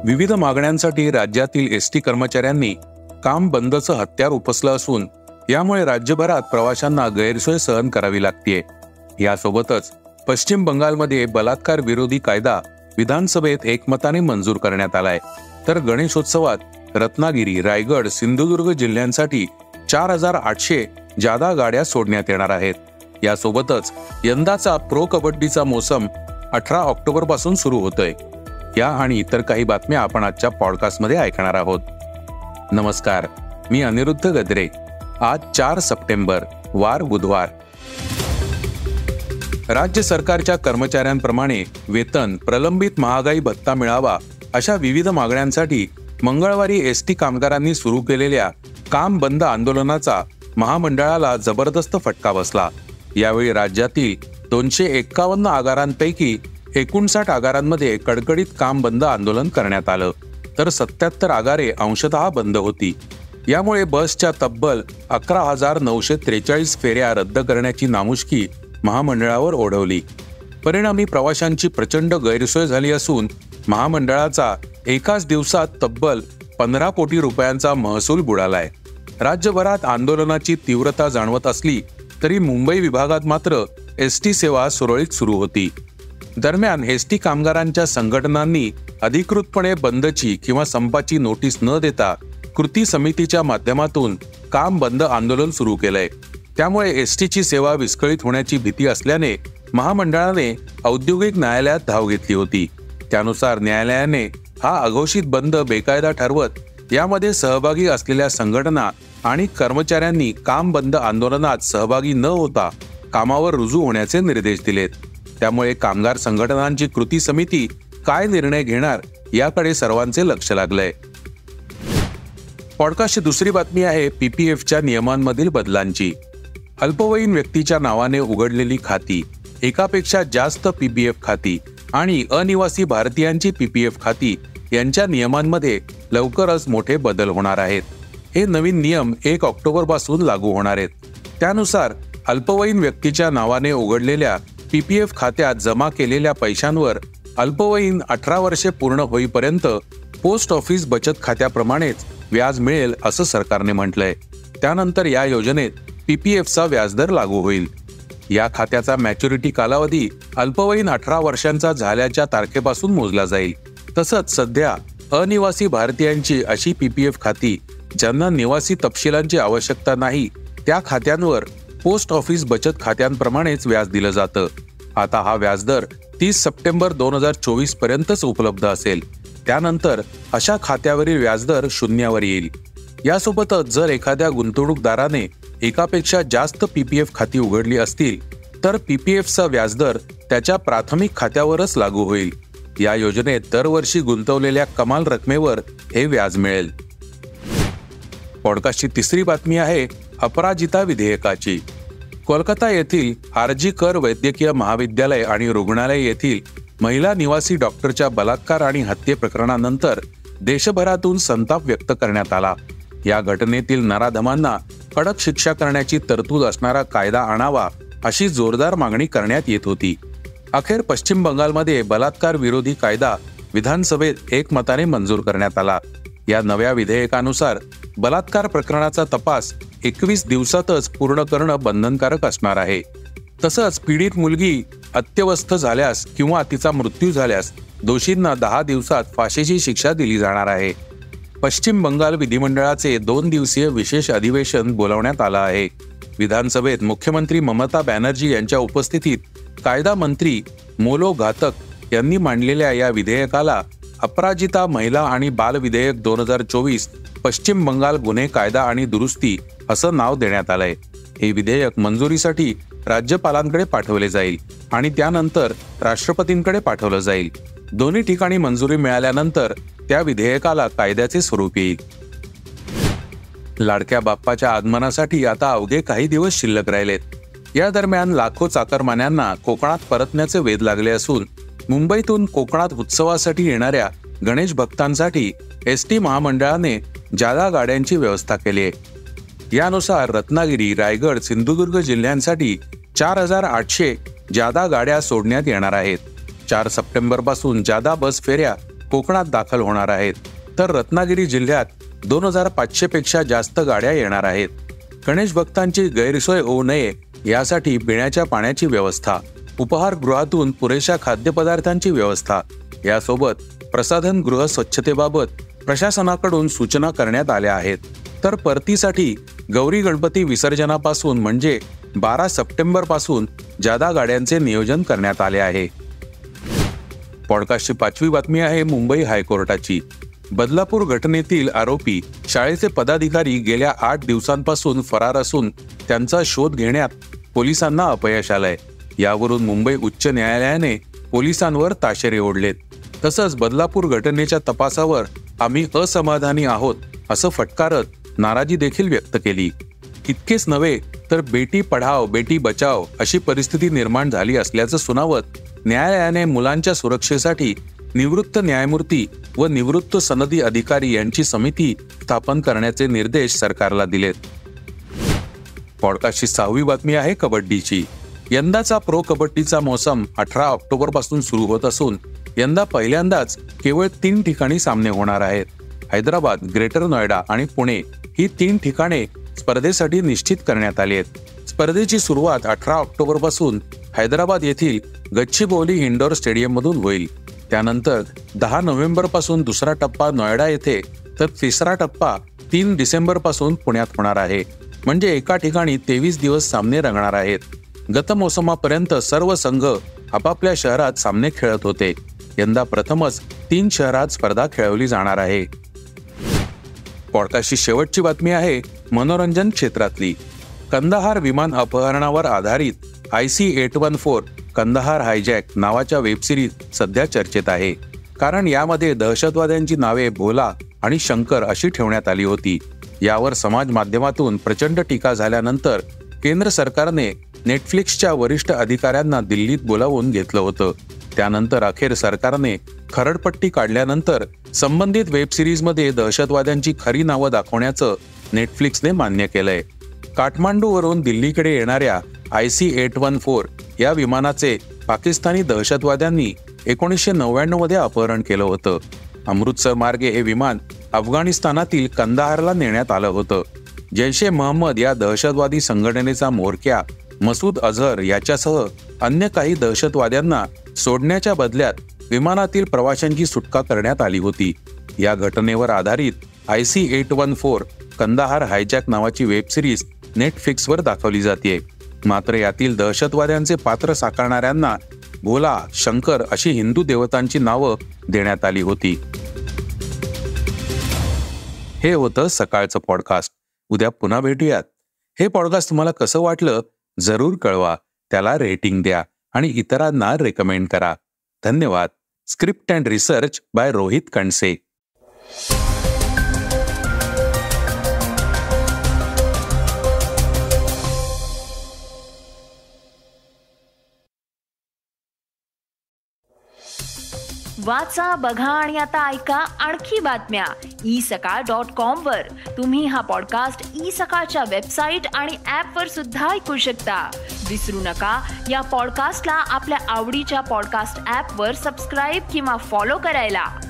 विविध मागण्यांसाठी राज्यातील एसटी कर्मचाऱ्यांनी काम बंदचं हत्यार उपसलं असून यामुळे राज्यभरात प्रवाशांना गैरसोय सहन करावी लागतेय। यासोबतच पश्चिम बंगालमध्ये बलात्कार विरोधी कायदा विधानसभेत एकमताने मंजूर करण्यात आलाय, तर गणेशोत्सवात रत्नागिरी, रायगड, सिंधुदुर्ग जिल्ह्यांसाठी 4800 जादा गाड्या सोडण्यात येणार आहेत। यासोबतच यंदाचा प्रो कबड्डीचा मोसम 18 ऑक्टोबर पासून सुरू होतोय। या आणि इतर काही बातम्या आपण आजच्या पॉडकास्टमध्ये ऐकणार आहोत। नमस्कार, मी अनिरुद्ध गद्रे। आज 4 सप्टेंबर, वार बुधवार। राज्य सरकारच्या कर्मचाऱ्यांप्रमाणे वेतन, प्रलंबित महागाई भत्ता मिळावा अशा विविध मागण्यांसाठी मंगळवारी एसटी कामगारांनी सुरू केलेल्या काम बंद आंदोलनाचा महामंडळाला जबरदस्त फटका बसला। यावेळी राज्यातील 251 आगारांपैकी 59 आगारांमध्ये कडकडीत काम बंद आंदोलन करण्यात आलं, तर 77 आगारे अंशतः बंद होती। यामुळे बसच्या तब्बल 11,943 फेऱ्या रद्द करण्याची नामुष्की महामंडळावर ओढवली। परिणामी प्रवाशांची प्रचंड गैरसोय झाली असून महामंडळाचा एकाच दिवसात तब्बल 15 कोटी रुपयांचा महसूल बुडालाय। राज्यभरात आंदोलनाची तीव्रता जाणवत असली तरी मुंबई विभागात मात्र एसटी सेवा सुरळीत सुरू होती। दरम्यान एसटी कामगारांच्या संघटनांनी अधिकृतपणे बंदची किंवा संपाची नोटीस न देता कृती समितीच्या माध्यमातून काम बंद आंदोलन सुरू केलंय। त्यामुळे एसटीची सेवा विस्कळीत होण्याची भीती असल्याने महामंडळाने औद्योगिक न्यायालयात धाव घेतली होती। त्यानुसार न्यायालयाने हा अघोषित बंद बेकायदा ठरवत यामध्ये सहभागी असलेल्या संघटना आणि कर्मचाऱ्यांनी काम बंद आंदोलनात सहभागी न होता कामावर रुजू होण्याचे निर्देश दिलेत। त्यामुळे कामगार संघटनांची कृती समिती काय निर्णय घेणार याकडे सर्वांचे लक्ष लागलंय। पॉडकास्टची दुसरी बातमी आहे पीपीएफच्या नियमांमधील बदलांची। अल्पवयीन व्यक्तीच्या नावाने उघडलेली खाती, एकापेक्षा जास्त पीपीएफ खाती आणि अनिवासी भारतीयांची पीपीएफ खाती यांच्या नियमांमध्ये लवकरच मोठे बदल होणार आहेत। हे नवीन नियम 1 ऑक्टोबर पासून लागू होणार आहेत। त्यानुसार अल्पवयीन व्यक्तीच्या नावाने उघडलेल्या पीपीएफ खात्यात जमा केलेल्या पैशांवर अल्पवयीन 18 वर्षे पूर्ण होईपर्यंत पोस्ट ऑफिस बचत खात्याप्रमाणेच व्याज मिळेल असं सरकारने म्हटलंय। त्यानंतर या योजनेत पीपीएफचा व्याजदर लागू होईल। या खात्याचा मॅच्युरिटी कालावधी अल्पवयीन 18 वर्षांचा झाल्याच्या तारखेपासून मोजला जाईल। तसंच सध्या अनिवासी भारतीयांची अशी पीपीएफ खाती ज्यांना निवासी तपशिलांची आवश्यकता नाही त्या खात्यांवर पोस्ट ऑफिस बचत खात्यांप्रमाणेच व्याज दिलं जातं। आता हा व्याजदर 30 सप्टेंबर 2024 पर्यंतच उपलब्ध असेल। त्यानंतर अशा खात्यावरील व्याजदर शून्यावर येईल। यासोबतच जर एखाद्या गुंतवणूकदाराने एकापेक्षा जास्त पीपीएफ खाती उघडली असतील तर पीपीएफचा व्याजदर त्याच्या प्राथमिक खात्यावरच लागू होईल। या योजनेत दरवर्षी गुंतवलेल्या कमाल रकमेवर हे व्याज मिळेल। पॉडकास्टची तिसरी बातमी आहे अपराजिता विधेयकाची। कोलकाता येथील आरजी कर वैद्यकीय महाविद्यालय आणि रुग्णालय येथील महिला निवासी डॉक्टरच्या बलात्कार आणि हत्ये प्रकरणानंतर देशभरातून संताप व्यक्त करण्यात आला। या घटनेतील नराधमांना कडक शिक्षा करण्याची तरतूद असणारा कायदा आणावा अशी जोरदार मागणी करण्यात येत होती। अखेर पश्चिम बंगालमध्ये बलात्कार विरोधी कायदा विधानसभेत एकमताने मंजूर करण्यात आला। या नव्या विधेयकानुसार बलात्कार प्रकरणाचा तपास 21 दिवसातच पूर्ण करणं बंधनकारक असणार आहे। तसंच पीडित मुलगी अत्यवस्थ झाल्यास किंवा तिचा मृत्यू झाल्यास दोषींना 10 दिवसात फाशीची शिक्षा दिली जाणार आहे। पश्चिम बंगाल विधिमंडळाचे 2 दिवसीय विशेष अधिवेशन बोलावण्यात आलं आहे। विधानसभेत मुख्यमंत्री ममता बॅनर्जी यांच्या उपस्थितीत कायदा मंत्री मोलो घातक यांनी मांडलेल्या या विधेयकाला अपराजिता महिला आणि बाल विधेयक 2024 पश्चिम बंगाल गुन्हे कायदा आणि दुरुस्ती असं नाव देण्यात आलंय। हे विधेयक मंजुरीसाठी राज्यपालांकडे पाठवले जाईल आणि त्यानंतर राष्ट्रपतींकडे पाठवलं जाईल। दोन्ही ठिकाणी मंजुरी मिळाल्यानंतर त्या विधेयकाला कायद्याचे स्वरूप येईल। लाडक्या बाप्पाच्या आगमनासाठी आता अवघे काही दिवस शिल्लक राहिलेत। या दरम्यान लाखो चाकरमान्यांना कोकणात परतण्याचे वेध लागले असून मुंबईतून कोकणात उत्सवासाठी येणाऱ्या गणेश भक्तांसाठी एसटी महामंडळाने जादा गाड्यांची व्यवस्था केली आहे। यानुसार रत्नागिरी, रायगड, सिंधुदुर्ग जिल्ह्यांसाठी 4800 जादा गाड्या सोडण्यात येणार आहेत। 4 सप्टेंबर पासून जादा बस फेऱ्या कोकणात दाखल होणार आहेत, तर रत्नागिरी जिल्ह्यात 2500 पेक्षा जास्त गाड्या येणार आहेत. गणेश भक्तांची गैरसोय होऊ नये यासाठी पिण्याच्या पाण्याची व्यवस्था, उपहारगृहातून पुरेशा खाद्यपदार्थांची व्यवस्था, यासोबत प्रसाधन गृह स्वच्छतेबाबत प्रशासनाकडून सूचना करण्यात आल्या आहेत. तर परतीसाठी गौरी गणपती विसर्जनापासून म्हणजे 12 सप्टेंबर पासून जादा गाड्यांचे नियोजन करण्यात आले आहे. पॉडकास्टची 5वी बातमी आहे मुंबई हायकोर्टाची. बदलापूर घटनेतील आरोपी शाळेचे पदाधिकारी गेल्या 8 दिवसांपासून फरार असून त्यांचा शोध घेण्यात पोलिसांना अपयश आलंय. यावरून मुंबई उच्च न्यायालयाने पोलिसांवर ताशेरे ओढलेत. तसंच बदलापूर घटनेच्या तपासावर आम्ही असमाधानी आहोत असं फटकारत नाराजी देखील व्यक्त केली. इतकेच नव्हे तर बेटी पढाओ बेटी बचाओ अशी परिस्थिती निर्माण झाली असल्याचं सुनावत न्यायालयाने मुलांच्या सुरक्षेसाठी निवृत्त न्यायमूर्ती व निवृत्त सनदी अधिकारी यांची समिती स्थापन करण्याचे निर्देश सरकारला दिलेत. पॉडकास्टची 6वी बातमी आहे कबड्डीची. यंदाचा प्रो कबड्डीचा मोसम 18 ऑक्टोबर पासून सुरू होत असून यंदा पहिल्यांदाच केवळ 3 ठिकाणी सामने होणार आहेत. हैदराबाद, ग्रेटर नोएडा आणि पुणे ही 3 ठिकाणे स्पर्धेसाठी निश्चित करण्यात आली आहेत. स्पर्धेची सुरुवात 18 ऑक्टोबर पासून हैदराबाद येथील गच्चीबौली इंडोर स्टेडियम मधून होईल. त्यानंतर 10 नोव्हेंबर पासून दुसरा टप्पा नोएडा येथे तर तिसरा टप्पा 3 डिसेंबर पासून पुण्यात होणार आहे. म्हणजे एका ठिकाणी 23 दिवस सामने रंगणार आहेत. गत मोसमापर्यंत सर्व संघ आपापल्या शहरात सामने खेळत होते. यंदा प्रथमच 3 शहरात स्पर्धा खेळवली जाणार आहे. पॉडकास्टची शेवटची बातमी आहे मनोरंजन क्षेत्रातली. कंदाहार विमान अपहरणावर आधारित IC-814 कंदाहार हायजॅक नावाच्या वेबसिरीज सध्या चर्चेत आहे. कारण यामध्ये दहशतवाद्यांची नावे भोला आणि शंकर अशी ठेवण्यात आली होती. यावर समाज माध्यमातून प्रचंड टीका झाल्यानंतर केंद्र सरकारने नेटफ्लिक्सच्या वरिष्ठ अधिकाऱ्यांना दिल्लीत बोलावून घेतलं होतं. त्यानंतर अखेर सरकारने खरडपट्टी काढल्यानंतर संबंधित वेबसिरीजमध्ये दहशतवाद्यांची खरी नावं दाखवण्याचं नेटफ्लिक्सने मान्य केलंय. काठमांडूवरून दिल्लीकडे येणाऱ्या IC-814 या विमानाचे पाकिस्तानी दहशतवाद्यांनी 1999 मध्ये अपहरण केलं होतं. अमृतसर मार्गे हे विमान अफगाणिस्तानातील कंदाहारला नेण्यात आलं होतं. जैश-ए मोहम्मद या दहशतवादी संघटनेचा म्होरक्या मसूद अझहर याच्यासह अन्य काही दहशतवाद्यांना सोडण्याच्या बदल्यात विमानातील प्रवाशांची सुटका करण्यात आली होती. या घटनेवर आधारित IC-814 कंदाहार हायजॅक नावाची वेबसिरीज नेटफ्लिक्सवर दाखवली जाते. मात्र यातील दहशतवाद्यांचे पात्र साकारणाऱ्यांना भोला, शंकर अशी हिंदू देवतांची नावं देण्यात आली होती. हे होतं सकाळचं पॉडकास्ट. उद्या पुन्हा भेटूयात. हे पॉडकास्ट तुम्हाला कसं वाटलं जरूर कळवा. त्याला रेटिंग द्या आणि इतरांना रेकमेंड करा. धन्यवाद. Script and research by Rohit Kanase. वाचा, बघा आणि आता ऐका आणखी बातम्या isakal.com वर. तुम्ही हा पॉडकास्ट isakal वेबसाईट आणि ऍप वर सुद्धा ऐकू शकता. विसरू नका या पॉडकास्टला आपल्या आवडीच्या पॉडकास्ट ऍप वर सबस्क्राईब किंवा फॉलो करायला.